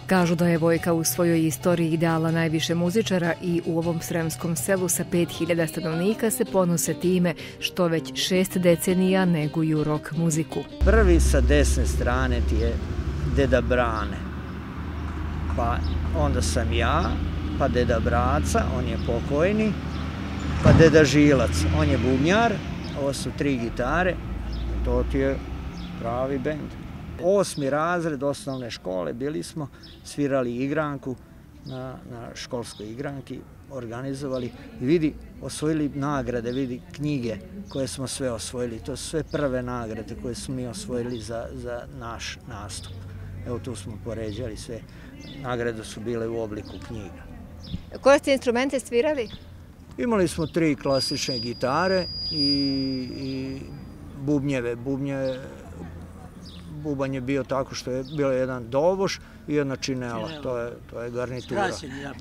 Kažu da je Vojka u svojoj istoriji dala najviše muzičara i u ovom sremskom selu sa 5000 stanovnika se ponose time što već 6 decenija neguju rock muziku. Prvi sa desne strane ti je deda Brane, pa onda sam ja, pa deda Braca, on je pokojni, pa deda Žilac, on je bubnjar, ovo su 3 gitare, to ti je pravi bend. 8. razred osnovne škole bili smo, svirali igranku na školskoj igranki, organizovali i vidi, osvojili nagrade, vidi knjige koje smo sve osvojili. To su sve prve nagrade koje smo mi osvojili za naš nastup. Evo tu smo poređali sve, nagrade su bile u obliku knjiga. Koje ste instrumente svirali? Imali smo 3 klasične gitare i bubnjeve. Bubanj je bio tako što je bilo jedan doboš i jedna činela, to je garnitura.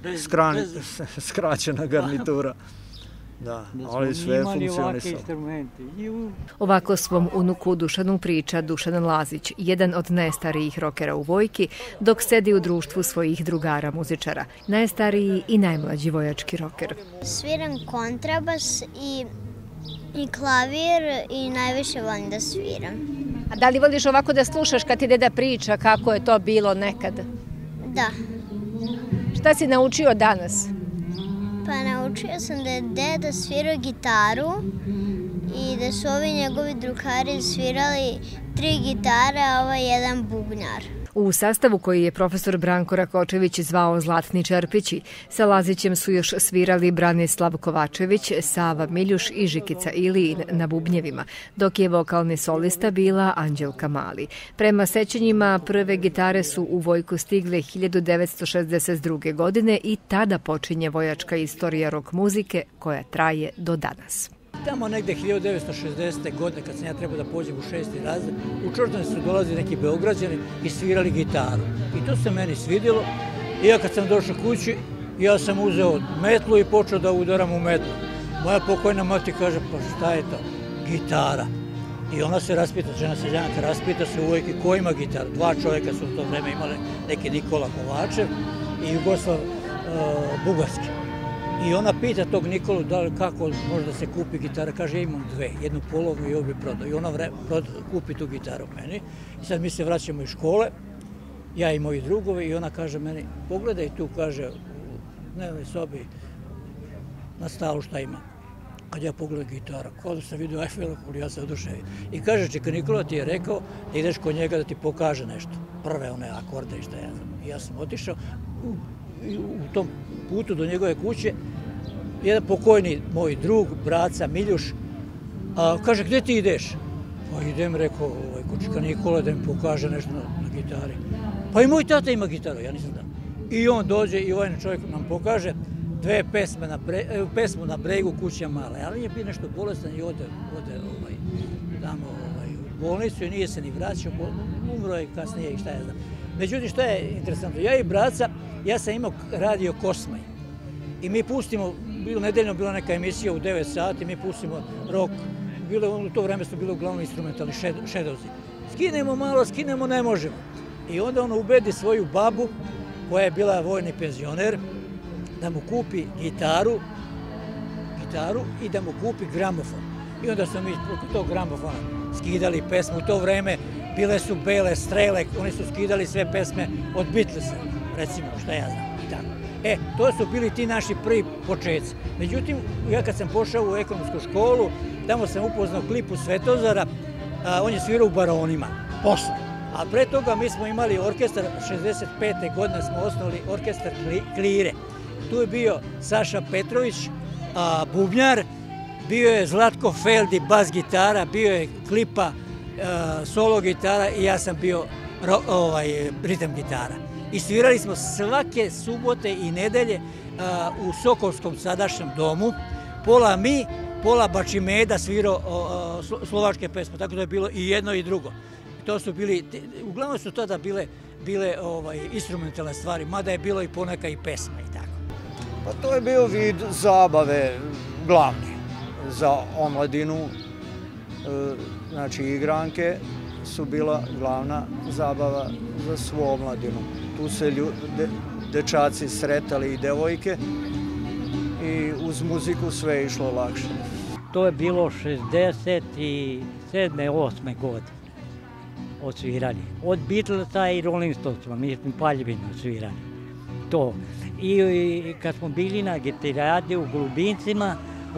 Skraćena garnitura. Da, ali sve funkcionisalo. Ovako svom unuku Dušanu priča Dušan Lazić, jedan od najstarijih rokera u Vojki, dok sedi u društvu svojih drugara muzičara. Najstariji i najmlađi vojački roker. Sviram kontrabas i klavir i najviše volim da sviram. A da li voliš ovako da slušaš kad ti deda priča kako je to bilo nekad? Da. Šta si naučio danas? Pa naučio sam da je deda svirao gitaru i da su ovi njegovi drugari svirali 3 gitare, a ovaj jedan bubnjar. U sastavu koji je profesor Branko Rakočević zvao Zlatni Čerpići, sa Lazićem su još svirali Branislav Kovačević, Sava Miljuš i Žikica Ilijin na bubnjevima, dok je vokalni solista bila Anđelka Mali. Prema sećanjima, prve gitare su u Vojku stigle 1962. godine i tada počinje vojačka istorija rock muzike koja traje do danas. Tamo negde 1960. godine, kad sam ja trebao da pođem u 6. razred, u Čortane su dolazili neki Beograđani i svirali gitaru. I to se meni svidjelo. I ja kad sam došao kući, ja sam uzeo metlu i počeo da udaram u metlu. Moja pokojna mati kaže, pa šta je to? Gitara. I ona se raspita, žena seljanka, raspita se u Vojki ko ima gitaru. 2 čovjeka su u to vreme imali, neki Nikola Kovačev i Jugoslav Bugarski. I ona pita tog Nikolu kako može da se kupi gitara. Kaže, ja imam 2, jednu polovnu i obje prodaju. I ona kupi tu gitaru meni. I sad mi se vraćamo iz škole, ja i moji drugovi, i ona kaže meni, pogledaj tu, kaže, u dnevnoj sobi na stalu šta ima. Kad ja pogledam gitara, kao da sam vidio Eiffela kulu, ja se oduševim. I kaže, čeka, Nikola ti je rekao da ideš kod njega da ti pokaže nešto. Prve one akorde i šta ja znam. I ja sam otišao. U tom putu do njegove kuće, jedan pokojni moj drug, braca Miljuš, kaže, gdje ti ideš? Pa idem, rekao, kod čika Nikola da mi pokaže nešto na gitari. Pa i moj tata ima gitaru, ja nisam znao. I on dođe i ovaj čovjek nam pokaže 2 pesmu na bregu kuća male, ali je bio nešto bolestan i ode tamo u bolnicu i nije se ni vraćao, umro je kasnije i šta ja znam. Međutim, što je interesantno, ja i braca, ja sam imao radio Kosmaj i mi pustimo, nedeljno bila neka emisija u 9 sati, mi pustimo rock, u to vreme su bili uglavnom instrumentalni šedozi. Skinemo malo, skinemo, ne možemo. I onda on ubedi svoju babu, koja je bila vojni penzioner, da mu kupi gitaru i da mu kupi gramofon. I onda smo mi preko tog gramofona skidali pesmu. U to vreme bile su Bele strele, oni su skidali sve pesme od Beatlesa, recimo, šta ja znam, i tako. To su bili ti naši prvi početci. Međutim, ja kad sam pošao u ekonomsku školu, tamo sam upoznao Klipu Svetozara, on je svirao u Baronima, posle. A pre toga mi smo imali orkestar, 65. godine smo osnovali orkestar Klire. Tu je bio Saša Petrović, bubnjar, bio je Zlatko Feldi, bas gitara, bio je Klipa, solo gitara i ja sam bio ritam gitara. I svirali smo svake subote i nedelje u Sokolskom sadašnjem domu, pola mi, pola Bačimeda svirao slovačke pesme, tako da je bilo i jedno i drugo. To su bili, uglavnom su tada bile instrumentalne stvari, mada je bilo i poneka i pesma i tako. Pa to je bio vid zabave glavni za omladinu, znači igranke, su bila glavna zabava za svu omladinu. Tu se dečaci sretali i devojke i uz muziku sve je išlo lakše. To je bilo 67. 8. godine odsvirali. Od Beatlesa i Rolling Stonesova, mi smo Paljevinu odsvirali. To. I kad smo bili na Gitaradi u Golubincima,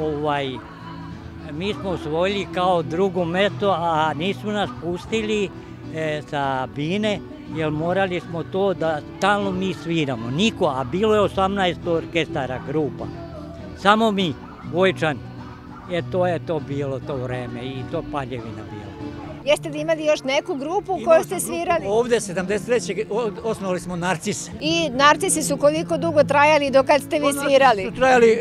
mi smo osvojili kao drugo mesto, a nisu nas pustili sa bine, jer morali smo to da stalno mi sviramo. Niko, a bilo je 18 orkestara grupa. Samo mi, Vojčani. To je to bilo to vreme i to Paljevina bilo. Jeste li imali još neku grupu u kojoj ste svirali? Ovde 73. osnovali smo Narcise. I Narcisi su koliko dugo trajali do kad ste vi svirali? Su trajali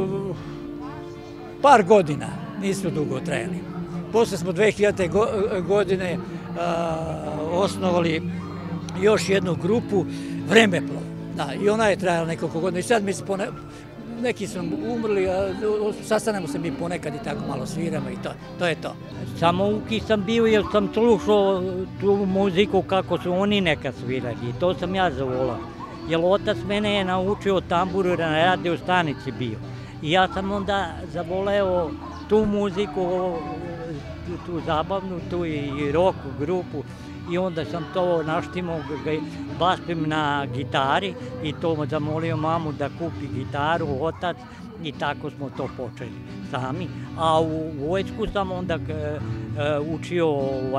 par godina, nisu dugo trajali. Posle smo 2000. godine osnovali još jednu grupu, Vremeplov. I ona je trajala nekoliko godina i sad mi se neki su umrli, sastanemo se mi ponekad i tako malo sviramo i to je to. Samouki sam bio jer sam slušao tu muziku kako su oni nekad svirali i to sam ja zavolao. Jer otac mene je naučio tamburu na radio stanici bio. I ja sam onda zavoleo tu muziku, tu zabavnu, tu i rock grupu. I onda sam to naštimao, baspim na gitari i to zamolio mamu da kupi gitaru, otac, i tako smo to počeli sami. A u vojsku sam onda učio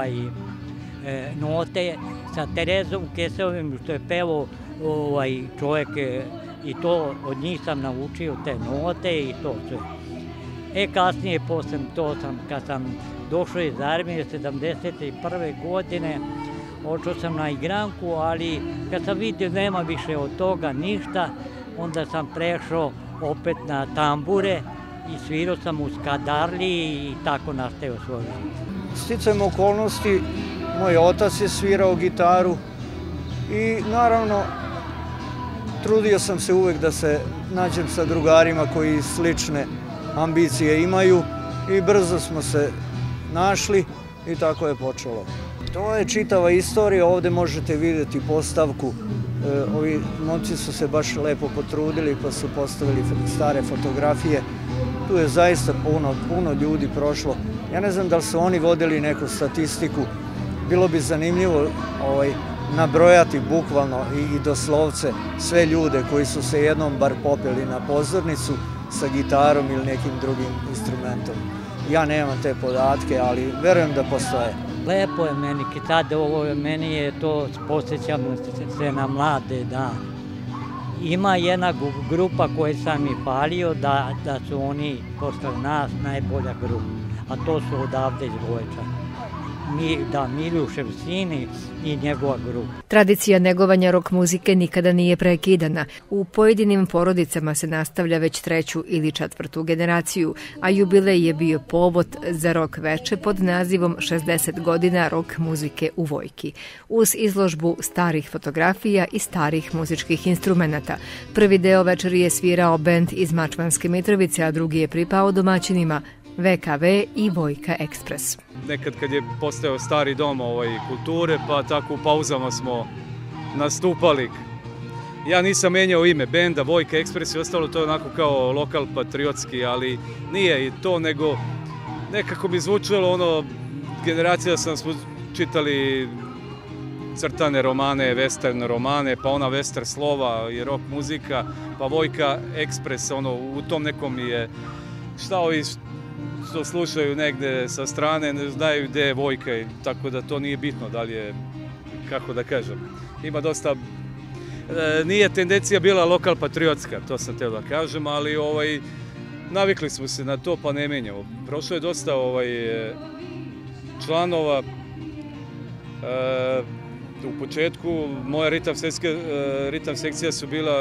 note sa Terezom Kesovim, što je pevao čovjek, i to od njih sam naučio te note i to sve. Kasnije, posle to kad sam došao iz armije 71. godine, očeo sam na igranku, ali kad sam vidio nema više od toga ništa, onda sam prešao opet na tambure i svirao sam u Skadarliji i tako nastavio svoj život. Sticajem okolnosti, moj otac je svirao gitaru i naravno trudio sam se uvek da se nađem sa drugarima koji slične ambicije imaju i brzo smo se našli i tako je počelo. To je čitava istorija, ovde možete vidjeti postavku. Ovi momci su se baš lepo potrudili pa su postavili stare fotografije. Tu je zaista puno ljudi prošlo. Ja ne znam da li su oni vodili neku statistiku. Bilo bi zanimljivo nabrojati bukvalno i doslovce sve ljude koji su se jednom bar popeli na pozornicu sa gitarom ili nekim drugim instrumentom. Ja nemam te podatke, ali verujem da postoje. Lepo je meni, meni je to, posjećam se na mlade dane. Ima jedna grupa koju sam i palio da su oni posle nas najbolja grupa, a to su odavde iz Vojčana. Miljušev sin i njegova grupa. Tradicija negovanja rock muzike nikada nije prekidana. U pojedinim porodicama se nastavlja već 3. ili 4. generaciju, a jubilej je bio povod za rock veče pod nazivom 60 godina rock muzike u Vojki, uz izložbu starih fotografija i starih muzičkih instrumenata. Prvi deo večeri je svirao bend iz Mačvanske Mitrovice, a drugi je pripao domaćinima VKV i Vojka Ekspres. Nekad kad je postao stari dom kulture, pa tako u pauzama smo nastupali. Ja nisam menjao ime benda, Vojka Ekspres i ostalo, to je onako kao lokal patriotski, ali nije i to, nego nekako bi zvučalo generacija smo čitali crtane romane, western romane, pa ona western slova i rock muzika, pa Vojka Ekspres, u tom nekom je, šta ovi što slušaju negde sa strane, ne znaju gde je Vojka, tako da to nije bitno da li je, kako da kažem, ima dosta, nije tendencija bila lokal patriotska, to sam teo da kažem, ali navikli smo se na to pa ne menjamo. Prošlo je dosta članova, u početku moja ritam sekcija su bila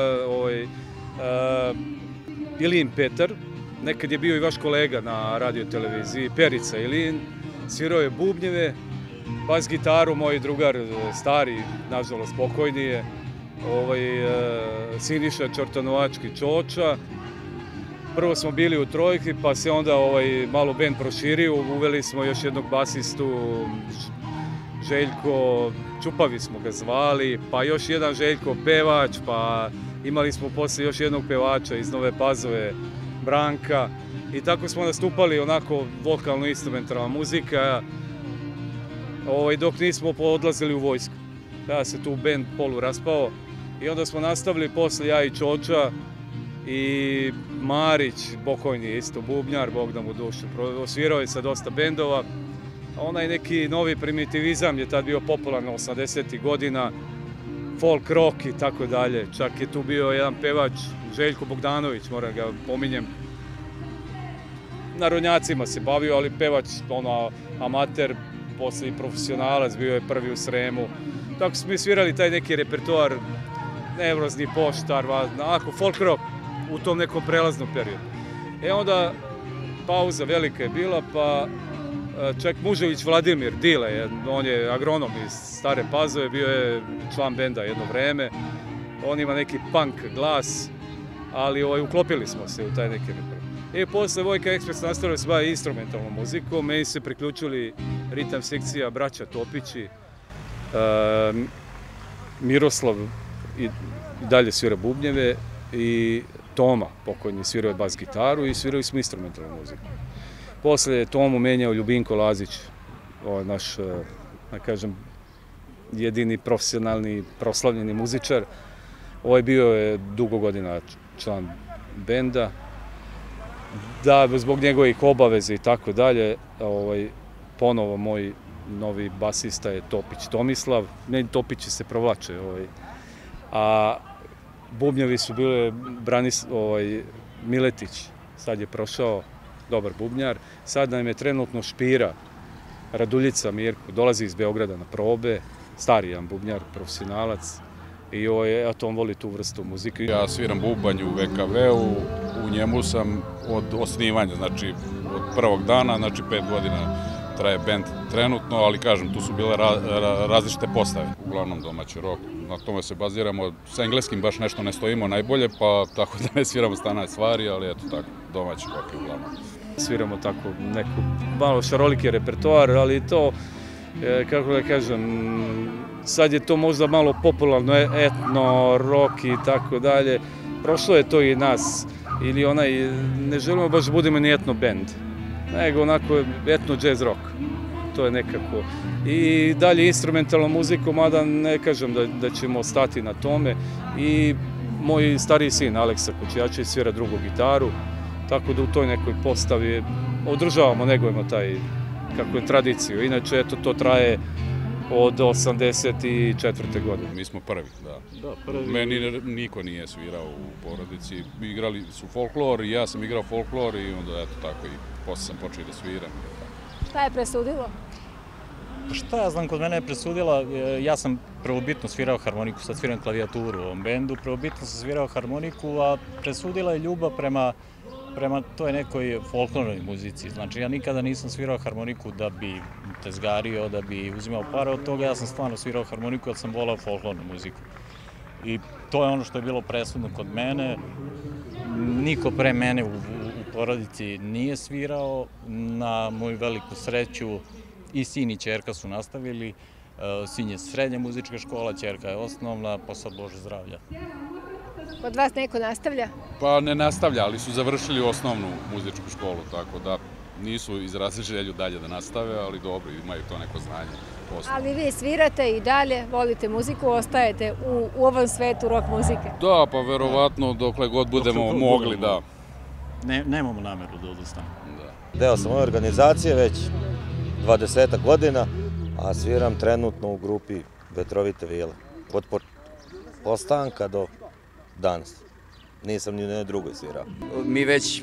Ilin Petar, nekad je bio i vaš kolega na radio televiziji, Perica Ilin, svirao je bubnjeve, bas gitaru, moj drugar stari, nažalost pokojni je, Siniša Čortanovački Čoča. Prvo smo bili u trojki, pa se onda malo bend proširio, uveli smo još jednog basistu, Željko, Čupavi smo ga zvali, pa još jedan Željko pevač, pa imali smo poslije još jednog pevača iz Nove Pazove, Branka. I tako smo nastupali onako vokalno-instrumentalna muzika, dok nismo odlazili u vojsku. Tada se tu bend polu raspao i onda smo nastavili poslije ja i Čoča i Marić, pokojni isto bubnjar, Bog da mu dušu, osvirao je sa dosta bendova. Onaj neki novi primitivizam je tad bio popularan 80. godina, folk rock i tako dalje. Čak je tu bio jedan pevač, Željko Bogdanović, moram ga pominjem. Narodnjacima se bavio, ali pevač, amater, poslije i profesionalac, bio je prvi u Sremu. Tako smo mi svirali taj neki repertoar, Nevrozni poštar, onako folk rock u tom nekom prelaznom periodu. Onda pauza velika je bila, pa čak Mužević Vladimir, Dile, on je agronom iz Stare Pazove, bio je član benda jedno vreme. On ima neki punk glas, ali uklopili smo se u taj neki repertoar. I posle Vojka Ekspres nastavili se baviti instrumentalnom muzikom, meni se priključili ritam sekcija braća Topići, Miroslav i dalje svira bubnjeve i Toma, pokojni, svirao je bas gitaru i svirali smo instrumentalnu muziku. Posle je Tomu menjao Ljubinko Lazić, naš, da kažem, jedini profesionalni, proslavljeni muzičar. Bio je dugo godina član benda. Da, zbog njegovih obaveza i tako dalje, ponovo moj novi basista je Topić Tomislav. Meni Topići se provlače. A bubnjevi su bile Miletić, sad je prošao, dobar bubnjar. Sad nam je trenutno Špira, Raduljica Mirko, dolazi iz Beograda na probe, stari jedan bubnjar, profesionalac. I on voli tu vrstu muzike. Ja sviram bubanj u VKV-u, u njemu sam od osnivanja, znači od prvog dana, znači 5 godina traje bend trenutno, ali kažem, tu su bile različite postave, uglavnom domaći rock. Na tome se baziramo, sa engleskim baš nešto ne stojimo najbolje, pa tako da ne sviramo strane stvari, ali eto tako, domaći rock je uglavnom. Sviramo tako neku malo šaroliki repertoar, ali to, kako da kažem, sad je to možda malo popularno, etno, rock i tako dalje. Prošlo je to i nas, ili ne želimo baš da budemo ni etno band, nego onako etno jazz rock, to je nekako. I dalje instrumentalnu muziku, mada ne kažem da ćemo stati na tome. I moj stariji sin, Aleksa Kučijačić, svira drugu gitaru, tako da u toj nekoj postavi održavamo, negujemo taj, kako je tradiciju. Inače, eto, to traje od 84. godine. Mi smo prvi, da. Meni niko nije svirao u porodici. Igrali su folklor i ja sam igrao folklor i onda eto tako i posle sam počeo da sviram. Šta je presudilo? Šta ja znam, kod mene je presudila, ja sam prvobitno svirao harmoniku, sad sviram klavijaturu u ovom bendu, prvobitno sam svirao harmoniku, a presudila je ljubav prema toj nekoj folklornoj muzici. Znači, ja nikada nisam svirao harmoniku da bi tezgario, da bi uzimao pare od toga, ja sam stvarno svirao harmoniku jer sam volao folklornu muziku. I to je ono što je bilo presudno kod mene. Niko pre mene u porodici nije svirao, na moju veliku sreću i sin i ćerka su nastavili. Sin je srednja muzička škola, ćerka je osnovna, pa sad Bože zdravlja. Kod vas neko nastavlja? Pa ne nastavlja, ali su završili osnovnu muzičku školu, tako da nisu izrazili želju dalje da nastave, ali dobro, imaju to neko znanje. Ali vi svirate i dalje, volite muziku, ostajete u ovom svetu rock muzike? Da, pa verovatno dokle god budemo mogli, da. Nemamo nameru da odustanemo. Deo sam ove organizacije već 20 godina, a sviram trenutno u grupi Vetrovite vile. Od postanka do danas. Nisam ni u jednoj drugoj svirao. Mi već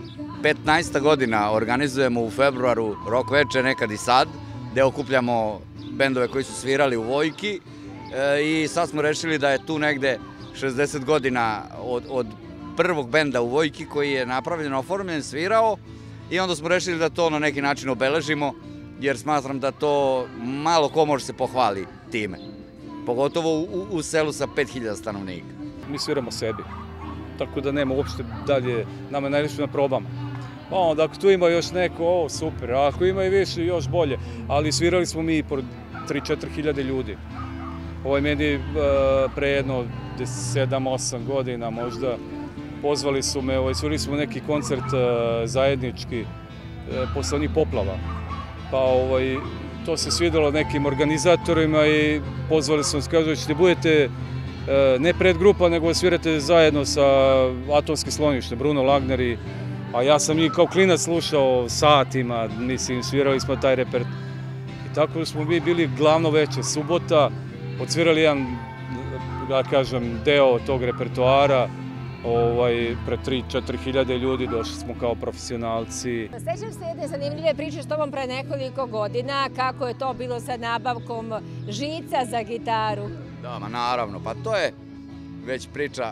15 godina organizujemo u februaru rock veče, nekad i sad, gde okupljamo bendove koji su svirali u Vojki i sad smo rešili da je tu negde 60 godina od prvog benda u Vojki koji je napravljen, oformljen, svirao i onda smo rešili da to na neki način obeležimo jer smatram da to malo ko može se pohvali time. Pogotovo u selu sa 5000 stanovnika. Mi sviramo sebi, tako da nema uopšte dalje, nama je najviše na probama. Onda ako tu ima još neko, super, a ako ima i više, još bolje. Ali svirali smo mi i pored 3-4 hiljade ljudi. Meni pre jedno 7-8 godina možda pozvali su me, svirali smo neki koncert zajednički posle onih poplava. Pa to se svidelo nekim organizatorima i pozvali su nas, kažu, ćete budete ne predgrupa, nego svirate zajedno sa Atomske sklonište, Bruno Lagner, a ja sam njih kao klinac slušao satima, mislim, svirali smo taj repertoar. I tako smo mi bili glavno veče, subota, odsvirali jedan, da kažem, deo tog repertoara, pred 3-4 hiljade ljudi, došli smo kao profesionalci. Sećam se jedne zanimljive priče s tobom pre nekoliko godina, kako je to bilo sa nabavkom žica za gitaru. Da, naravno, pa to je već priča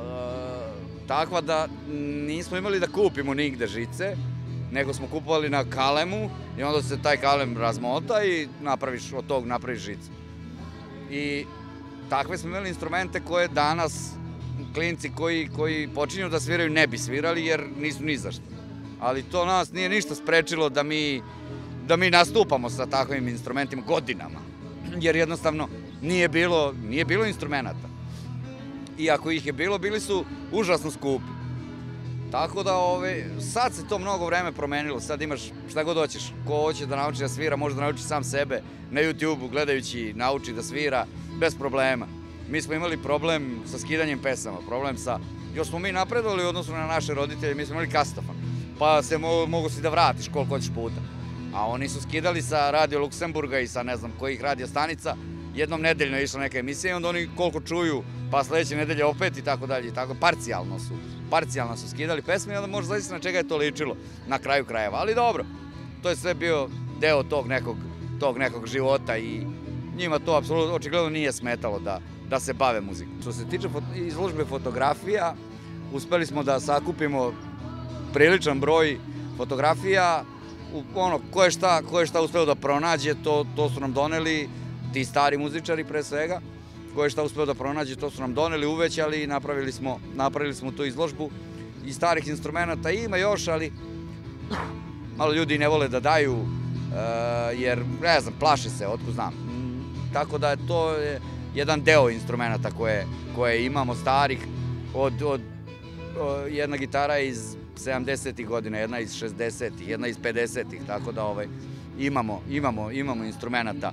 takva da nismo imali da kupimo nigde žice, nego smo kupovali na kalemu i onda se taj kalem razmota i od tog napraviš žicu. I takve smo imali instrumente koje danas klinci koji počinju da sviraju ne bi svirali jer nisu ni zašto. Ali to nas nije ništa sprečilo da mi nastupamo sa takvim instrumentima godinama. Jer jednostavno nije bilo instrumenta. I ako ih je bilo, bili su užasno skupi. Tako da sad se to mnogo vreme promenilo. Sad imaš šta god hoćeš. Ko hoće da nauči da svira, može da nauči sam sebe. Na YouTube-u gledajući nauči da svira bez problema. Mi smo imali problem sa skidanjem pesama, još smo mi napredovali u odnosu na naše roditelje, mi smo imali kastofon, pa se mogu si da vratiš koliko hoćeš puta. A oni su skidali sa Radio Luksemburga i sa ne znam kojih radio stanica, jednom nedeljno je išla neka emisija i onda oni koliko čuju, pa sledeće nedelje opet i tako dalje, parcijalno su skidali pesme i onda može zavisiti na čega je to ličilo na kraju krajeva, ali dobro, to je sve bio deo tog nekog života i njima to apsolutno očigledno nije smetalo da se bave muzikom. Što se tiče izložbe fotografija, uspeli smo da sakupimo priličan broj fotografija, ko je šta uspeo da pronađe, to su nam doneli ti stari muzičari pre svega, ko je šta uspeo da pronađe, to su nam doneli, uvećali i napravili smo tu izložbu i starih instrumenta ima još, ali malo ljudi ne vole da daju, jer, ne znam, plaše se, otko znam. Tako da to je jedan deo instrumenta koje imamo starih, jedna gitara iz 70-ih godina, jedna iz 60-ih, jedna iz 50-ih, tako da imamo instrumenta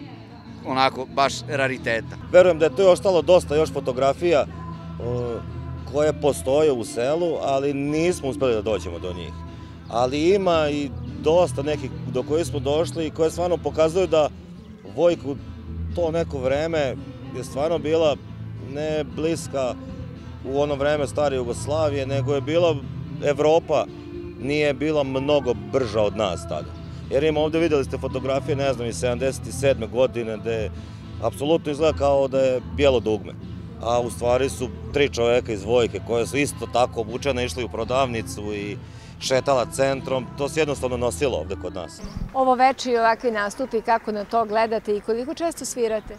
onako baš rariteta. Verujem da je tu ostalo dosta još fotografija koje postoje u selu, ali nismo uspeli da dođemo do njih. Ali ima i dosta nekih do kojih smo došli i koje stvarno pokazuju da Vojku to neko vreme je stvarno bila ne bliska u ono vreme stare Jugoslavije, nego je bila Evropa, nije bila mnogo brža od nas tada. Jer ima ovde, videli ste fotografije, ne znam, iz 77. godine, gde apsolutno izgleda kao da je bijelo dugme. A u stvari su 3 čoveka iz Vojke koje su isto tako obučene, išli u prodavnicu i šetala centrom, to se jednostavno nosilo ovde kod nas. Ovo veče i ovakvi nastupi, kako na to gledate i koliko često svirate?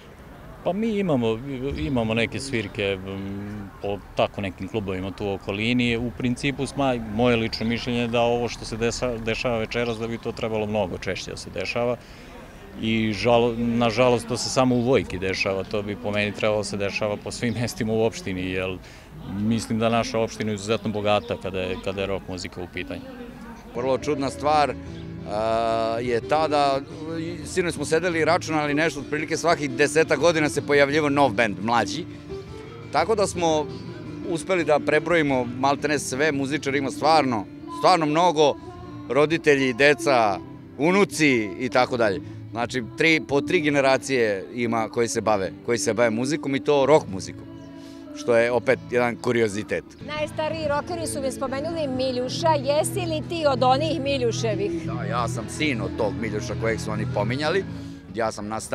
Pa mi imamo neke svirke po tako nekim klubovima tu u okolini. U principu, moje lično mišljenje da ovo što se dešava večeras, da bi to trebalo mnogo češće da se dešava. I nažalost to se samo u Vojki dešava, to bi po meni trebalo da se dešava po svim mestima u opštini, jer mislim da naša opština je izuzetno bogata kada je rock muzika u pitanju. Vrlo čudna stvar je ta da, sinoć smo sedeli i računali nešto, otprilike svakih 10 godina se pojavljivo nov bend, mlađi. Tako da smo uspeli da prebrojimo maltene sve, muzičari ima stvarno mnogo, roditelji, deca, unuci i tako dalje. Znači, po 3 generacije ima koji se bave muzikom i to rock muzikom, što je opet jedan kuriozitet. Najstariji rokeri su mi spomenuli Miljuša, jesi li ti od onih Miljuševih? Da, ja sam sin od tog Miljuša kojeg su oni pominjali, ja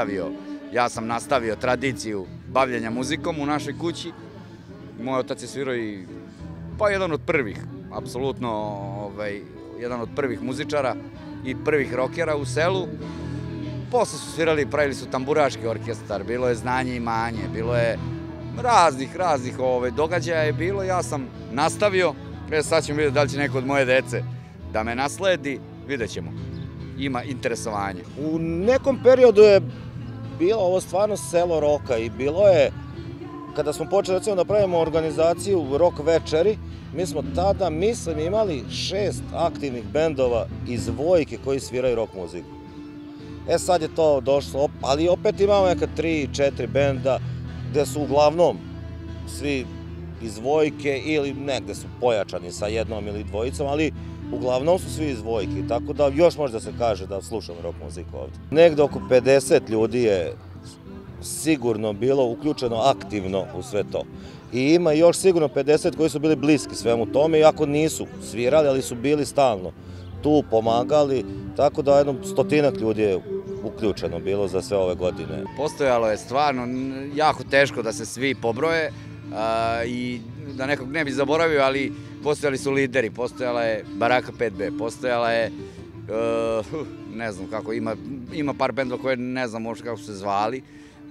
sam nastavio tradiciju bavljenja muzikom u našoj kući. Moj otac je svirao i jedan od prvih, apsolutno jedan od prvih muzičara i prvih rokera u selu. Posle su svirali, pravili su tamburaški orkestar, bilo je Znanje i manje, bilo je raznih događaja je bilo, ja sam nastavio, sad ćemo vidjeti da li će neko od moje dece da me nasledi, vidjet ćemo. ima interesovanje. U nekom periodu je bilo ovo stvarno selo roka i bilo je, kada smo počeli recimo da pravimo organizaciju Rock večeri, mi smo tada, mislim, imali 6 aktivnih bendova iz Vojke koji sviraju rock muziku. Sad je to došlo, ali opet imamo neka 3-4 benda gde su uglavnom svi iz Vojke ili negde su pojačani sa jednom ili dvojicom, ali uglavnom su svi iz Vojke, tako da još može da se kaže da slušamo rock muziku ovde. Negde oko 50 ljudi je sigurno bilo uključeno aktivno u sve to. I ima još sigurno 50 koji su bili bliski svemu tome, iako nisu svirali, ali su bili stalno tu, pomagali, tako da jedno 100-ak ljudi je uključeno bilo za sve ove godine. Postojalo je stvarno jako teško da se svi pobroje i da nekog ne bi zaboravio, ali postojali su lideri, postojala je Baraka 5B, postojala je, ne znam kako, ima par bendova koje ne znam možda kako su se zvali,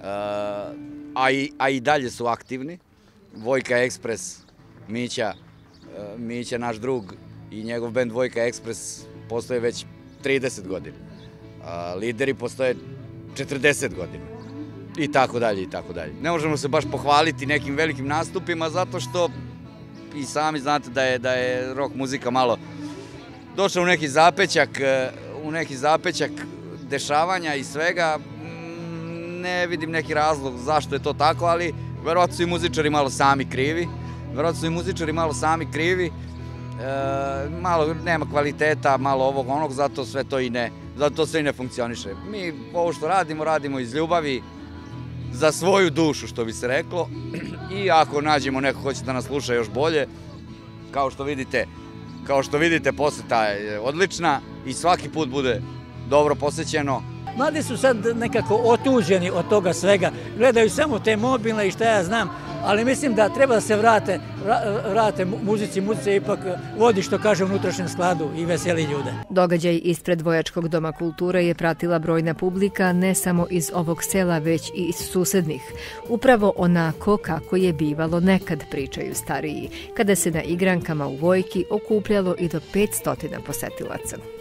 a i dalje su aktivni. Vojka Ekspres, Mića, naš drug, i njegov bend Vojka Ekspres postoje već 30 godina. Lideri postoje 40 godina. I tako dalje, i tako dalje. Ne možemo se baš pohvaliti nekim velikim nastupima, zato što i sami znate da je rock muzika malo došla u neki zapećak dešavanja i svega. Ne vidim neki razlog zašto je to tako, ali verovatno su i muzičari malo sami krivi. Malo nema kvaliteta, malo ovog onog, zato sve to i ne funkcioniše. Mi ovo što radimo iz ljubavi za svoju dušu, što bi se reklo, i ako nađemo neko ko će da nas sluša još bolje, kao što vidite, poseta je odlična i svaki put bude dobro posećeno. Mladi su sad nekako otuđeni od toga svega, gledaju samo te mobilne i šta ja znam, ali mislim da treba da se vrate muzici. Muzica ipak vodi, što kaže, unutrašnjem skladu i veseli ljude. Događaj ispred Vojačkog doma kulture je pratila brojna publika, ne samo iz ovog sela, već i iz susednih. Upravo onako kako je bivalo nekad, pričaju stariji, kada se na igrankama u Vojki okupljalo i do 500 posetilaca.